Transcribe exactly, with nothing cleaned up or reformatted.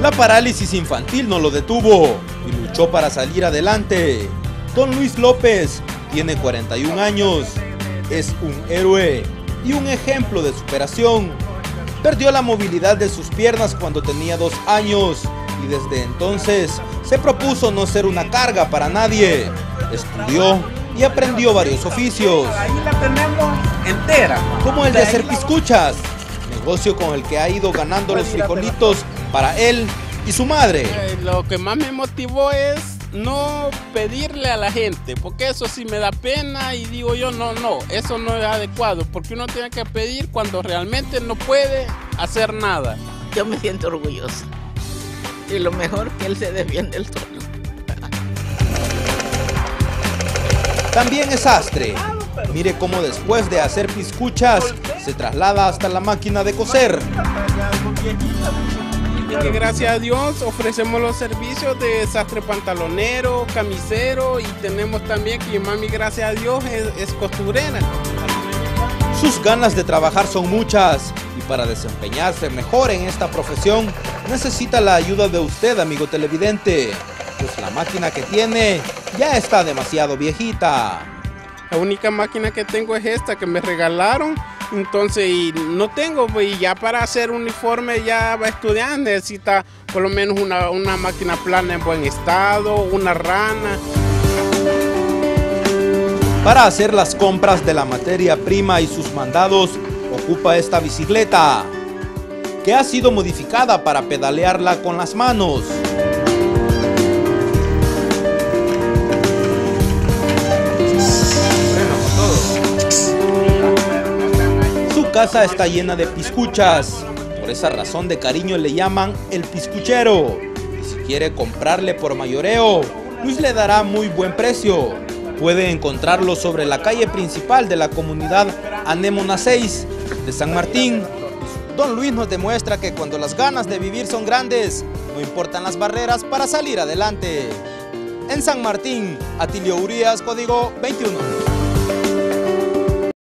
La parálisis infantil no lo detuvo y luchó para salir adelante. Don Luis López tiene cuarenta y un años, es un héroe y un ejemplo de superación. Perdió la movilidad de sus piernas cuando tenía dos años y desde entonces se propuso no ser una carga para nadie. Estudió y aprendió varios oficios. Ahí la tenemos entera. Como el de hacer piscuchas, negocio con el que ha ido ganando los frijolitos para él y su madre. Eh, lo que más me motivó es no pedirle a la gente, porque eso sí me da pena y digo yo, no, no, eso no es adecuado, porque uno tiene que pedir cuando realmente no puede hacer nada. Yo me siento orgullosa y lo mejor que él se defiende el solo. También es sastre. Mire cómo después de hacer piscuchas se traslada hasta la máquina de coser. Que gracias a Dios ofrecemos los servicios de sastre pantalonero, camisero y tenemos también que mami, gracias a Dios, es, es costurera. Sus ganas de trabajar son muchas y para desempeñarse mejor en esta profesión necesita la ayuda de usted, amigo televidente, pues la máquina que tiene ya está demasiado viejita. La única máquina que tengo es esta que me regalaron. Entonces, y no tengo, y ya para hacer uniforme ya va a estudiar, necesita por lo menos una, una máquina plana en buen estado, una rana. Para hacer las compras de la materia prima y sus mandados, ocupa esta bicicleta, que ha sido modificada para pedalearla con las manos. Su casa está llena de piscuchas, por esa razón de cariño le llaman el piscuchero. Y si quiere comprarle por mayoreo, Luis le dará muy buen precio. Puede encontrarlo sobre la calle principal de la comunidad Anémona seis de San Martín. Don Luis nos demuestra que cuando las ganas de vivir son grandes, no importan las barreras para salir adelante. En San Martín, Atilio Urias, código veintiuno.